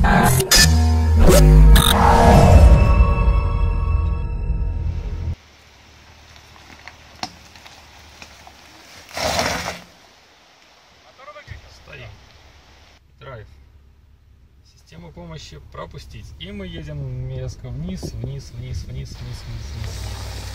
Стоим. Драйв. Система помощи пропустить. И мы едем резко вниз, вниз, вниз, вниз, вниз, вниз, вниз.